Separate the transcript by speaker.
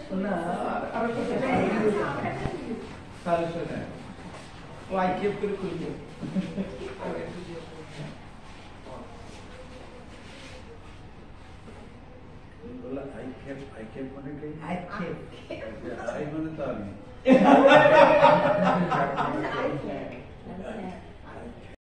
Speaker 1: না আর কথা তাহলে শুনে ও আই কেপ করে খুলবে
Speaker 2: বলা আই কেপ মানে কি
Speaker 1: আই কেপ
Speaker 2: আই মানে তো আমি
Speaker 3: I can't.